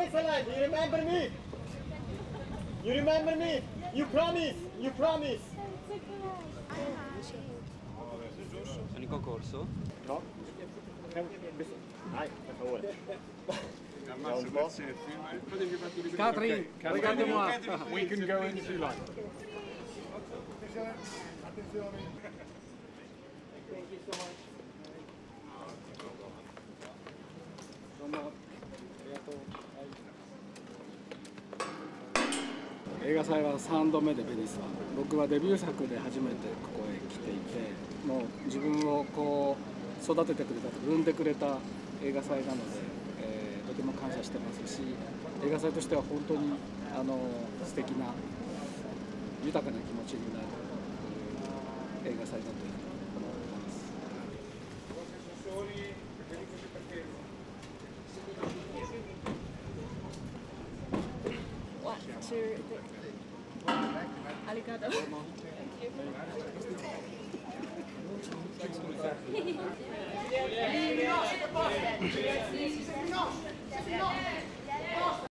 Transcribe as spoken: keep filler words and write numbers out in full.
always alive. You remember me? You remember me? You promise? You promise? Sono in concorso? No? Dai, per favore. Catherine, regarde-moi. We can go in if you like. Thank you so much. どうもありがとう。映画祭はさんどめでベニスは僕はデビュー作で初めてここへ来ていて、もう自分をこう育ててくれた産んでくれた映画祭なので、えー、とても感謝してますし、映画祭としては本当にあの素敵な豊かな気持ちになる映画祭だというふうに思っています。 One, two, three. Arigato. Thank you.